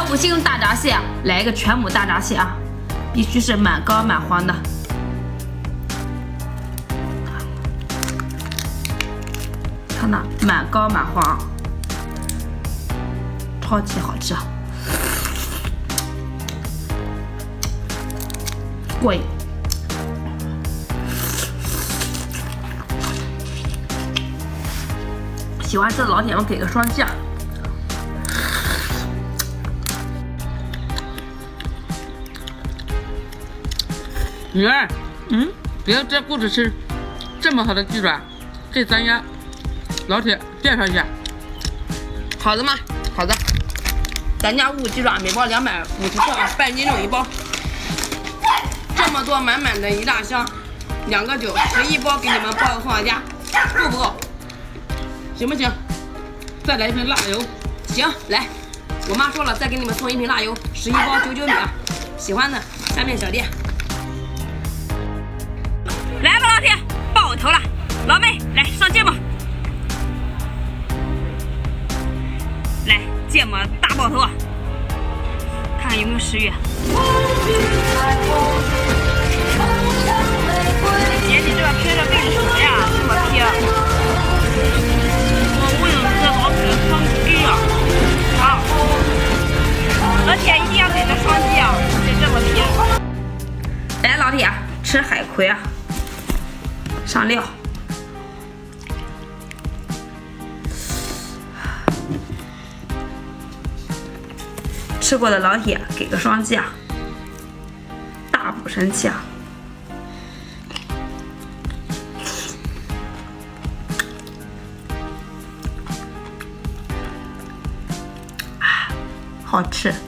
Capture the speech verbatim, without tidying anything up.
不行用大闸蟹啊，来一个全母大闸蟹啊，必须是满膏满黄的。看那满膏满黄，超级好吃，过瘾。喜欢吃的老铁们给个双击啊！ 女儿， 嗯， 别人这不止吃这么好的鸡爪，给咱家老铁介绍一下。 好的吗？好的。咱家五鸡爪每包两百五十克啊，半斤肉一包。这么多满满的一大箱，两个九，十一包给你们包个送到家，够不够？行不行？再来一瓶辣油。行，来，我妈说了，再给你们送一瓶辣油，十一包九九米啊。喜欢的下面小店。来吧，老铁，爆头了！老妹，来上芥末。来，芥末大爆头，看看有没有食欲。姐，你这个撇的为什么呀？这么撇？我为了这老铁双击啊！好，老铁一定要给这双击啊！得这么撇。来，老铁，吃海葵啊！上料，吃过的老铁给个双击啊！大补神器啊！啊，好吃。